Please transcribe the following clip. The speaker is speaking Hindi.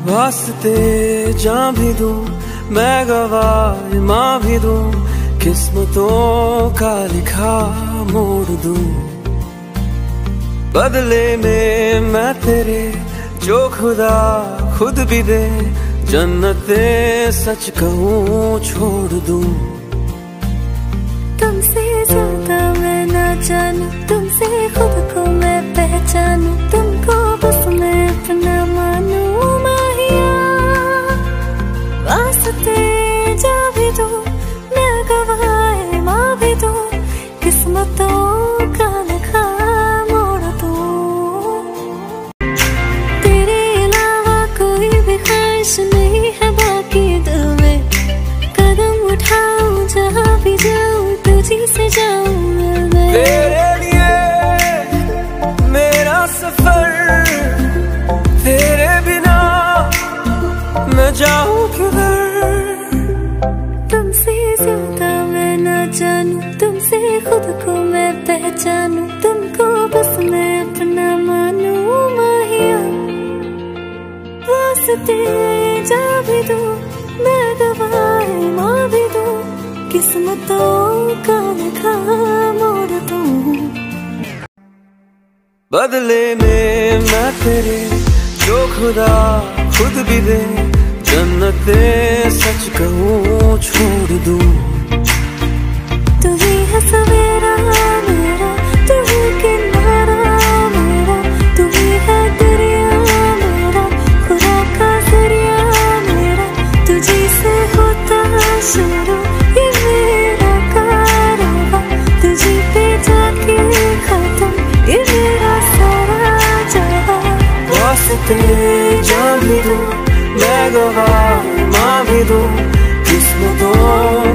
वास्ते जान भी दूं, मैं गवाह माँ भी दूं, किस्मतों का लिखा मोड़ दूं। बदले में मैं तेरे जो खुदा खुद भी दे, जन्नते सच कहूँ छोड़ दूं। तुमसे ज्यादा मैं ना जानूं, तुमसे खुद को मैं पहचानूं, तुमको बस मैं अपना मानूं माहिया। वास्ते जा भी दूं, मैं गवाह माँ भी दूं, किस्मतों का लिखा मोड़ दूं। तेरे अलावा कोई भी ख्वाहिश नहीं है बाकी दिल में, कदम उठाऊं जहाँ भी जाऊं तुझी से जाऊं मैं। तेरे लिए मेरा सफर, तेरे बिना मैं जाऊं किधर। तुमसे ज्यादा मैं ना जानूं, तुमसे खुद को मैं पहचानूं, तुमको बस मैं अपना मानूं माहिया। वास्ते जा भी दूं, मैं गवाह माँ भी दूं, किस्मतों का लिखा मोड़ दूं। बदले में मैं तेरे जो खुदा खुद भी दे, जन्नते सच कहूँ छोड़ दूं। तू ही है सवेरा मेरा, तू ही किनारा मेरा, तू ही है दरिया मेरा, खुदा का जरिया मेरा, तुझी से होता शुरू ये मेरा कारवां, तुझी पे जाके खत्म ये मेरा सारा जहां। वास्ते जान भी दूं, मैं गवाह माँ भी दूं, किस्मतों